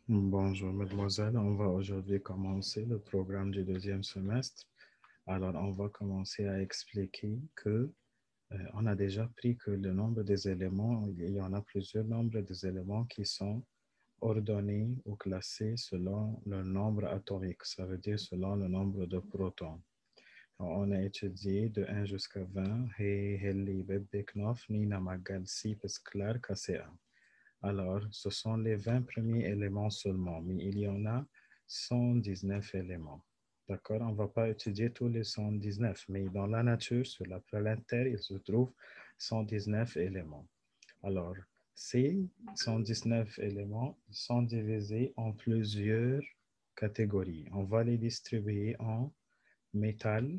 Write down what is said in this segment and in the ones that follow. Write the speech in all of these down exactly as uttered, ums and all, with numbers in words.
Bonjour, mademoiselle. On va aujourd'hui commencer le programme du deuxième semestre. Alors, on va commencer à expliquer que euh, on a déjà pris que le nombre des éléments, il y en a plusieurs nombres des éléments qui sont ordonnés ou classés selon le nombre atomique, ça veut dire selon le nombre de protons. On a étudié de un jusqu'à vingt, Hey, Heli, Bebe, Knopf, Nina, Magal, Sipes, Clark, K C A. Alors, ce sont les vingt premiers éléments seulement, mais il y en a cent dix-neuf éléments. D'accord? On ne va pas étudier tous les cent dix-neuf, mais dans la nature, sur la planète Terre, il se trouve cent dix-neuf éléments. Alors, ces cent dix-neuf éléments sont divisés en plusieurs catégories. On va les distribuer en métal,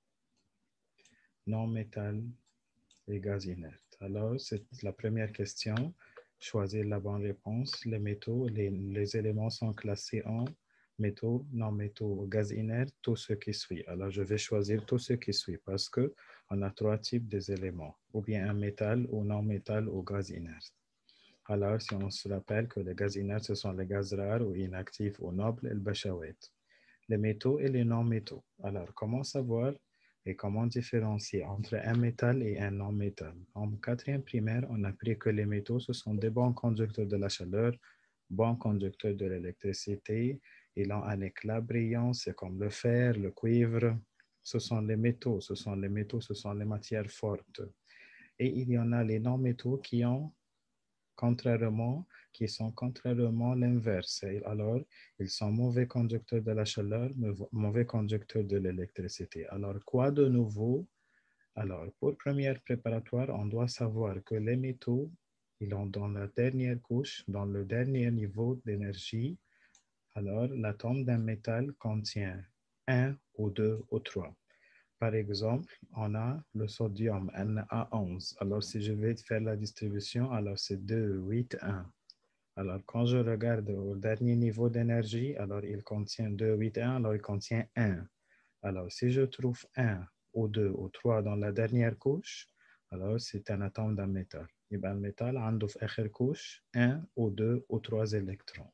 non-métal et gaz inerte. Alors, c'est la première question. Choisir la bonne réponse. Les métaux, les, les éléments sont classés en métaux, non-métaux, gaz inerte, tout ce qui suit. Alors, je vais choisir tout ce qui suit parce qu'on a trois types d'éléments, ou bien un métal, ou non-métal, ou gaz inerte. Alors, si on se rappelle que les gaz inertes, ce sont les gaz rares ou inactifs ou nobles, et le bachawet. Les métaux et les non-métaux. Alors, comment savoir et comment différencier entre un métal et un non-métal? En quatrième primaire, on a appris que les métaux, ce sont des bons conducteurs de la chaleur, bons conducteurs de l'électricité. Ils ont un éclat brillant, c'est comme le fer, le cuivre. Ce sont les métaux, ce sont les métaux, ce sont les matières fortes. Et il y en a les non-métaux qui ont contrairement, qui sont contrairement l'inverse. Alors, ils sont mauvais conducteurs de la chaleur, mauvais conducteurs de l'électricité. Alors, quoi de nouveau? Alors, pour première préparatoire, on doit savoir que les métaux, ils ont dans la dernière couche, dans le dernier niveau d'énergie. Alors, l'atome d'un métal contient un ou deux ou trois. Par exemple, on a le sodium N A onze. Alors, si je vais faire la distribution, alors c'est deux, huit, un. Alors, quand je regarde au dernier niveau d'énergie, alors il contient deux, huit, un, alors il contient un. Alors, si je trouve un ou deux ou trois dans la dernière couche, alors c'est un atome d'un métal. يبقى الميتال عنده في آخر couche un ou deux ou trois électrons.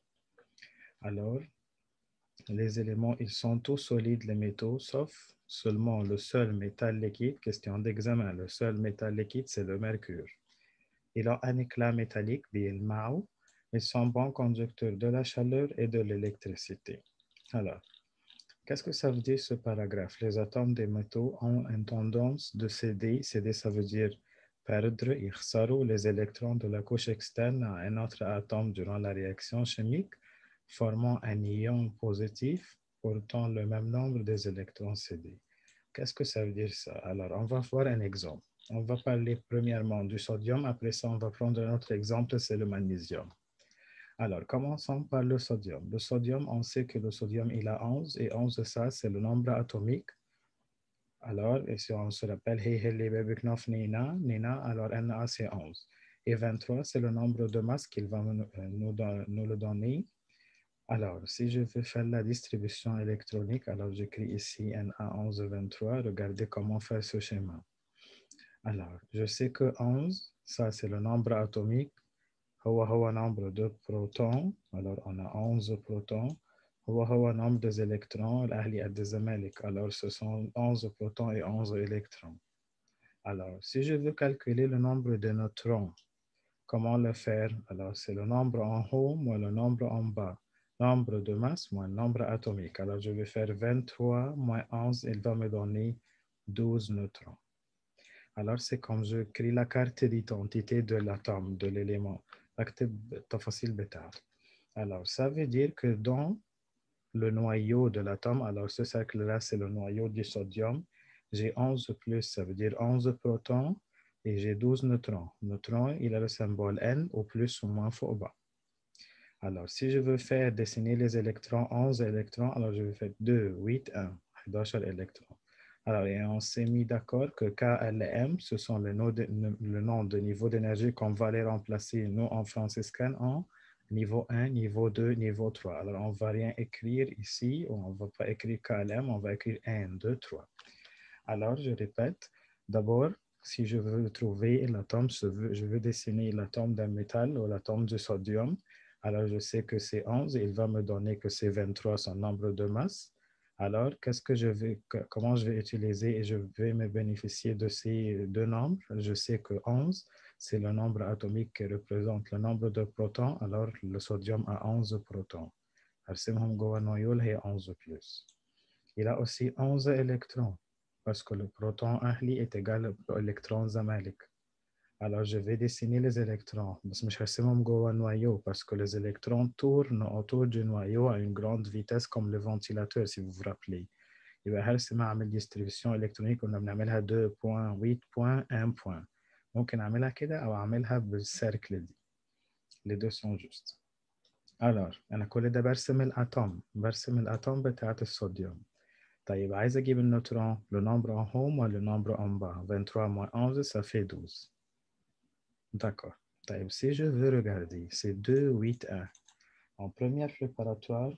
Alors, les éléments, ils sont tous solides, les métaux, sauf seulement le seul métal liquide. Question d'examen, le seul métal liquide, c'est le mercure. Il a un éclat métallique, بالماء. Ils sont bons conducteurs de la chaleur et de l'électricité. Alors, qu'est-ce que ça veut dire ce paragraphe? Les atomes des métaux ont une tendance de céder. Céder, ça veut dire perdre, يخسروا les électrons de la couche externe à un autre atome durant la réaction chimique, formant un ion positif portant le même nombre des électrons cédés. Qu'est-ce que ça veut dire ça? Alors, on va voir un exemple. On va parler premièrement du sodium. Après ça, on va prendre un autre exemple, c'est le magnésium. Alors, commençons par le sodium. Le sodium, on sait que le sodium, il a onze, et onze, ça, c'est le nombre atomique. Alors, et si on se rappelle, Hey, Heli, Bebe, Knof, Nina, Nina, alors Na, c'est onze. Et vingt-trois, c'est le nombre de masse qu'il va nous, nous, nous le donner. Alors, si je veux faire la distribution électronique, alors j'écris ici Na onze vingt-trois. Regardez comment faire ce schéma. Alors, je sais que onze, ça c'est le nombre atomique. هو هو nombre de protons. Alors, on a onze protons. هو هو nombre des électrons. الأهلي قد الزمالك. Alors, ce sont onze protons et onze électrons. Alors, si je veux calculer le nombre de neutrons, comment le faire? Alors, c'est le nombre en haut moins le nombre en bas. Nombre de masse moins nombre atomique. Alors, je vais faire vingt-trois moins onze. Il va me donner douze neutrons. Alors, c'est comme je crée la carte d'identité de l'atome, de l'élément. Alors, ça veut dire que dans le noyau de l'atome, alors ce cercle-là, c'est le noyau du sodium, j'ai onze plus, ça veut dire onze protons, et j'ai douze neutrons. Neutron, il a le symbole N, au plus ou moins faux au bas. Alors, si je veux faire dessiner les électrons, onze électrons, alors je vais faire deux, huit, un, douze électrons. Alors, et on s'est mis d'accord que K, L et M, ce sont le nom de, le nom de niveau d'énergie qu'on va les remplacer, nous, en franciscain, en niveau un, niveau deux, niveau trois. Alors, on ne va rien écrire ici, on ne va pas écrire K L M, on va écrire un, deux, trois. Alors, je répète, d'abord, si je veux trouver l'atome, je veux, je veux dessiner l'atome d'un métal ou l'atome du sodium. Alors, je sais que c'est onze, il va me donner que c'est vingt-trois, son nombre de masse. Alors, qu'est-ce que je vais, que, comment je vais utiliser et je vais me bénéficier de ces deux nombres? Je sais que onze, c'est le nombre atomique qui représente le nombre de protons. Alors, le sodium a onze protons. هرسمهم جوه النيول هي onze plus. Il a aussi onze électrons parce que le proton أهلي est égal au électron زمالك. Alors, je vais dessiner les électrons. بس مش هرسمهم جوه النويau parce que les électrons tournent autour du noyau à une grande vitesse comme le ventilateur, si vous vous rappelez. يبقى هرسم أعمل distribution électronique كنا بنعملها deux point huit point un point. ممكن أعملها كده أو أعملها بالسيركل دي. Les deux sont justes. Alors, أنا كل ده برسم الأتوم. برسم الأتوم بتاعت الصوديوم. طيب عايز أجيب النيوترون. Le nombre en haut moins le nombre en bas. vingt-trois moins onze, ça fait douze. D'accord. طيب, si je veux regarder, c'est deux, huit, un. En première préparatoire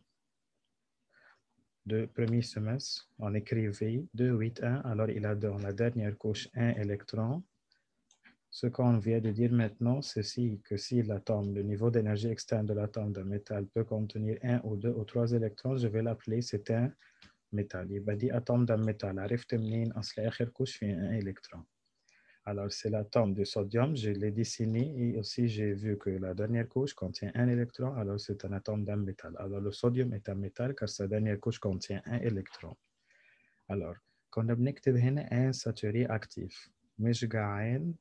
de premier semestre, on écrivait deux, huit, un. Alors, il a dans la dernière couche un électron. Ce qu'on vient de dire maintenant, c'est si, que si l'atome, le niveau d'énergie externe de l'atome d'un métal peut contenir un ou deux ou trois électrons, je vais l'appeler, c'est un métal. يبقى دي أتوم d'un métal. عرفت منين؟ أصل آخر couche فيه un électron. Alors, c'est l'atome du sodium, je l'ai dessiné et aussi j'ai vu que la dernière couche contient un électron, alors c'est un atome d'un métal. Alors, le sodium est un métal car sa dernière couche contient un électron. Alors, كنا بنكتب هنا un saturé actif. مش جعان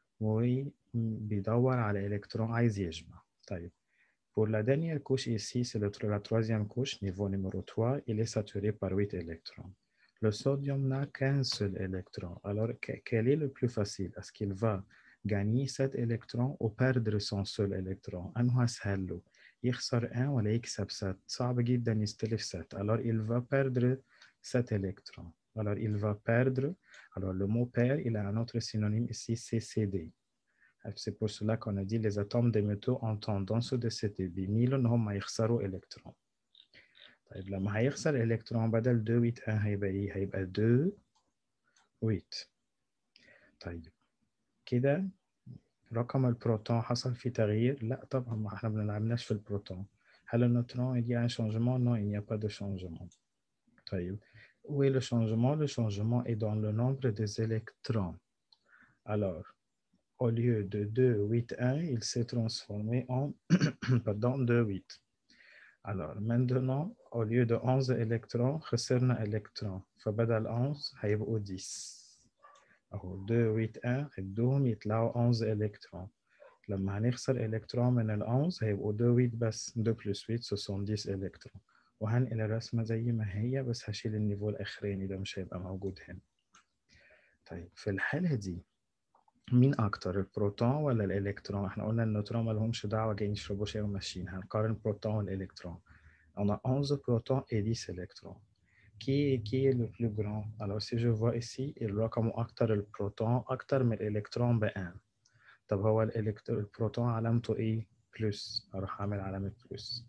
وبيدور على électron عايز يجمع. طيب. Pour la dernière couche ici, c'est la troisième couche, niveau numéro trois, il est saturé par huit électrons. Le sodium n'a qu'un seul électron. Alors, quel est le plus facile? Est-ce qu'il va gagner sept électrons ou perdre son seul électron? أنه أسهل له يخسر un ولا يكسب sept. صعب جدا يستلف sept. Alors, il va perdre sept électrons. Alors, il va perdre. Alors, le mot perdre, il a un autre synonyme ici, c'est céder. C'est pour cela qu'on a dit les atomes des métaux ont tendance de céder. بيميلوا إن هم يخسروا إلكترون. طيب لما هيخسر إلكترون بدل deux huit un هيبقى إيه؟ هيبقى deux huit. طيب كده رقم البروتون حصل فيه تغيير؟ لا طبعا ما احنا ما بنلعبناش في البروتون. هل النيوترون il y a un changement? Non, il n'y a pas de changement. طيب où est le changement? Le changement est dans le nombre des électrons. Alors au lieu de deux huit un, il s'est transformé en pardon, deux huit. Alors, maintenant, au lieu de onze électrons, خسرنا électrons. فبدل onze هيبقوا dix. أهو deux huit un ادوهم يطلعوا onze électrons. لما هنخسر إلكترون من ال onze هيبقوا deux huit بس. deux plus huit ce sont dix électrons. وهنقل الرسمة زي ما هي بس هشيل النيفو الأخراني ده مش هيبقى موجود هنا. طيب في الحالة دي مين أكتر البروتون ولا الإلكترون؟ إحنا قلنا النيوترون ما لهمش دعوة جايين يشربوا شاي وماشيين. هنقارن البروتون والإلكترون. On a onze protons et dix électrons. Qui, qui est le plus grand? Alors, si je vois ici, il رقم أكتر البروتون أكتر من الإلكترون بان. طب هو البروتون علامته إيه؟ بلس. أروح أعمل علامة بلس.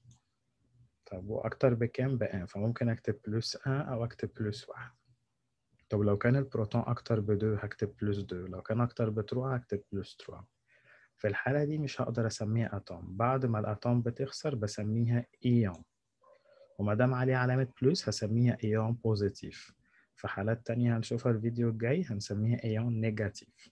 طب وأكتر بكام؟ بان. فممكن أكتب بلس un أو أكتب بلس واحد. طب لو كان البروتون أكتر بدو هكتب بلس دو. لو كان أكتر بتروا هكتب بلس تروا. في الحالة دي مش هقدر أسميها أتوم. بعد ما الأتوم بتخسر بسميها إيون. وما دام عليه علامة بلس هسميها إيون بوزيتيف. في حالات تانية هنشوفها الفيديو الجاي هنسميها إيون نيجاتيف.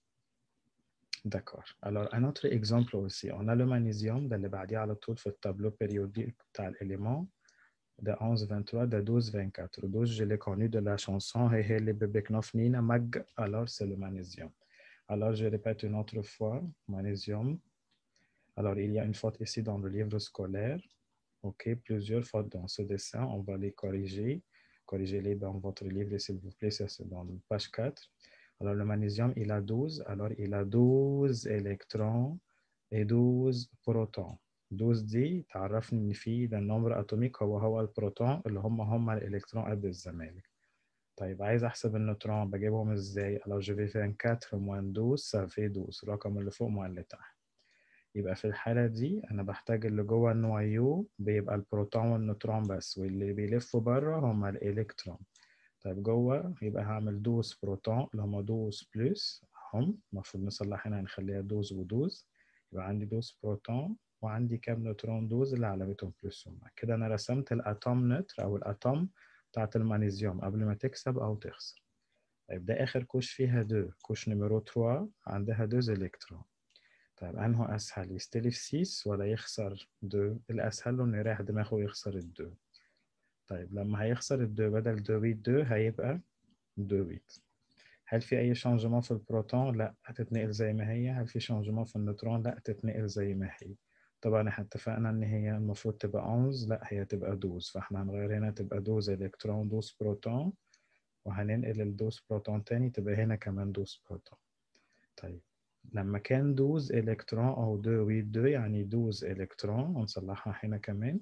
D'accord. Alors, un autre exemple aussi. On a le magnésium ده اللي بعديه على طول في التابلو périodique بتاع الإليمون. de onze vingt-trois, de douze vingt-quatre. douze, je l'ai connu de la chanson Hey Hey les bébés knofnina mag. Alors, c'est le magnésium. Alors, je répète une autre fois. Magnésium. Alors, il y a une faute ici dans le livre scolaire. OK, plusieurs fautes dans ce dessin. On va les corriger. Corrigez-les dans votre livre, s'il vous plaît. Ça, c'est dans la page quatre. Alors, le magnésium, il a douze. Alors, il a douze électrons et douze protons. douze دي تعرفني إن في ده النمبر أتوميك هو هو البروتون اللي هم هم الإلكترون قد الزمالك. طيب عايز أحسب النيوترون بجيبهم إزاي؟ Alors, je vais faire vingt-quatre moins douze, ça fait douze. الرقم اللي فوق مع اللي تحت. يبقى في الحالة دي أنا بحتاج اللي جوه النويو بيبقى البروتون والنيوترون بس واللي بيلفوا بره هما الإلكترون. طيب جوه يبقى هعمل دوز بروتون اللي هما دوز بلس هم المفروض نصلح هنا هنخليها دوز ودوز. يبقى عندي دوز بروتون وعندي كام نيوترون دوز اللي علامتهم بلس ومع كده أنا رسمت الأتوم نتر أو الأتوم بتاعت المغنيسيوم قبل ما تكسب أو تخسر. طيب ده آخر كوش فيها دو، كوش نمرو تلاتة عندها دوز إلكترون. طيب أنه أسهل يستلف ستة ولا يخسر دو؟ الأسهل له إنه يريح دماغه ويخسر الدو. طيب لما هيخسر الدو بدل دو ويت دو هيبقى دو ويت. هل في أي شانجمون في البروتون؟ لا، هتتنقل زي ما هي. هل في شانجمون في النيوترون؟ لا، تتنقل زي ما هي. طبعا احنا اتفقنا ان هي المفروض تبقى اونز، لا هي تبقى دوز، فاحنا هنغير هنا تبقى دوز الكترون دوز بروتون، وهننقل الدوز بروتون تاني تبقى هنا كمان دوز بروتون. طيب لما كان دوز الكترون او دو ويت دو يعني دوز الكترون، ونصلحها هنا كمان،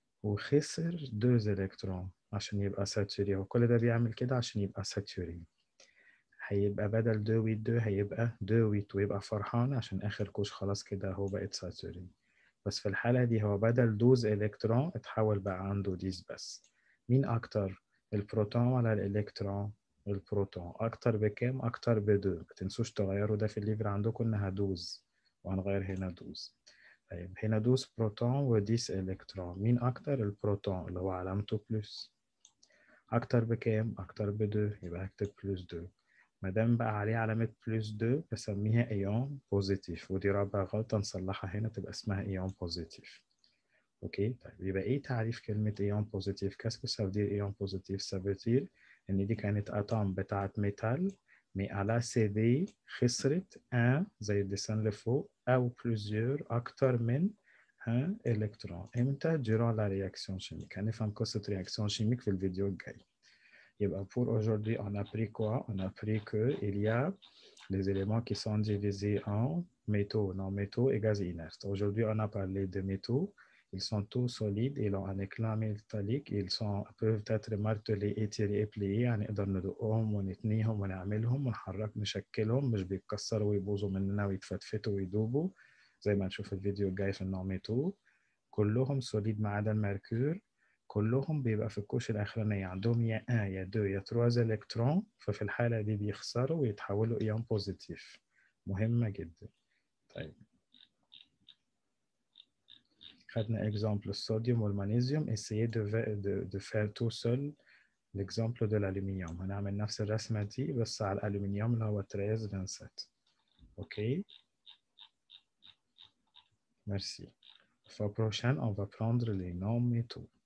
وخسر دوز الكترون عشان يبقى ساتوري. وكل ده بيعمل كده عشان يبقى ساتوري. هيبقى بدل دو ويت دو هيبقى دو ويت، ويبقى فرحان عشان آخر كوش خلاص كده هو بقت ساتورين. بس في الحالة دي هو بدل دوز إلكترون اتحول بقى عنده ديز بس. مين أكتر؟ البروتون ولا الإلكترون؟ البروتون. أكتر بكام؟ أكتر بدو. متنسوش تغيروا ده في الليفر عندكم إنها دوز، وهنغير هنا دوز. طيب هنا دوز بروتون وديس إلكترون، مين أكتر؟ البروتون اللي هو علامته بلس. أكتر بكام؟ أكتر بدو، يبقى هكتب بلس دو. ما دام بقى عليه علامة بلس دو بسميها ايون بوزيتيف، ودي رابع غلطة نصلحها هنا تبقى اسمها ايون بوزيتيف. اوكي. طيب يبقى ايه تعريف كلمة ايون بوزيتيف؟ كاسكو سافدير ايون بوزيتيف؟ سافدير ان دي كانت اتوم بتاعت ميتال مي على سي دي خسرت ان زي الديسان اللي فوق او بلوزيور اكتر من un électron. امتى؟ durant la réaction chimique. هنفهم قصة réaction chimique في الفيديو الجاي. Yep, pour aujourd'hui, on a appris quoi? On a appris qu'il y a les éléments qui sont divisés en métaux, non-métaux et gaz inertes. Aujourd'hui, on a parlé de métaux. Ils sont tous solides, ils ont un éclat métallique, ils sont, peuvent être martelés, étirés et pliés. هنقدر ندقهم ونتنيهم ونعملهم ونحرك نشكلهم، مش بيتكسروا ويبوظوا مننا ويتفتفتوا ويدوبوا زي ما نشوف الفيديو الجاي في النون-métaux. كلهم سوليد ما عدا المركور. كلهم بيبقى في الكوش الأخرانية عندهم يا واحد يا اتنين يا تلاتة إلكترون، ففي الحالة دي بيخسروا ويتحولوا إيون بوزيتيف. مهمة جدا. طيب خدنا exemple الصوديوم والمغنيسيوم. essayez de, de, de faire tout seul l'exemple de l'aluminium. هنعمل نفس الرسمة دي بس على الألومنيوم اللي هو تلاتة سبعة. اوكي. Merci. Fois prochaine, on va prendre les non-métaux.